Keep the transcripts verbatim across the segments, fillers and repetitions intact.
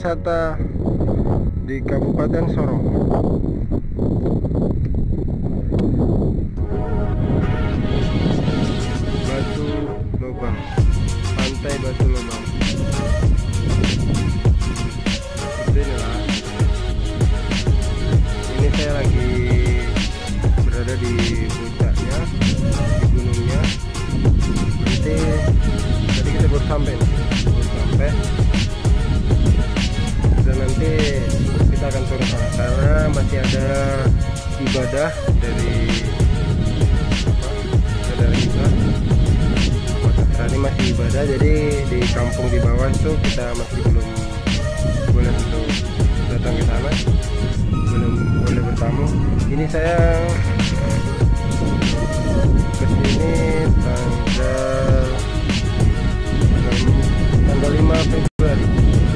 wisata di Kabupaten Sorong. Batu Lobang, Pantai Batu Lobang. Seperti inilah. Ini saya lagi berada di puncaknya, di gunungnya. Nanti tadi kita baru sampai, baru sampai. Dan nanti kita akan turun sana karena masih ada ibadah dari apa, saudara kita. Tadi masih ibadah, jadi di kampung di bawah itu kita masih belum boleh untuk datang ke sana, belum boleh bertamu. Ini saya kesini tanggal tanggal lima Februari.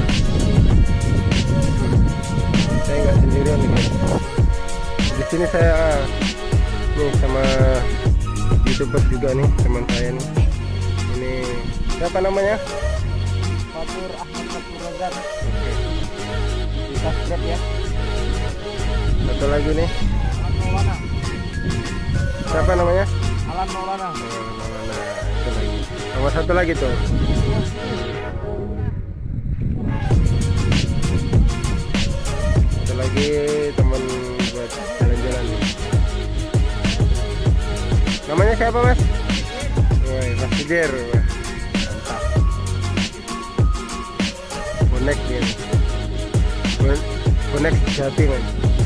Saya nggak sendirian nih. Di sini saya nih sama YouTuber juga nih, teman saya nih. Ini siapa namanya? Fatur Ahmad Fatur Razak. Oke. Di subscribe ya. Satu lagi nih. Alan Maulana. Siapa namanya? Alan Maulana. Oh, Maulana. Satu lagi. Sama satu lagi tuh. Satu lagi teman buat jalan-jalan. Namanya siapa, Mas? Woi, Mas Sudir. Wah, mantap. Bonek dia. Bon- Bonek sejati, Mas.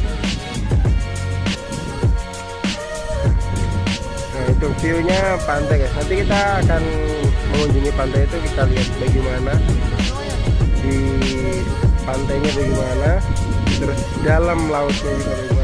Nah, itu view-nya pantai, guys. Nanti kita akan mengunjungi pantai itu, kita lihat bagaimana di pantainya, bagaimana, terus dalam lautnya juga bagaimana.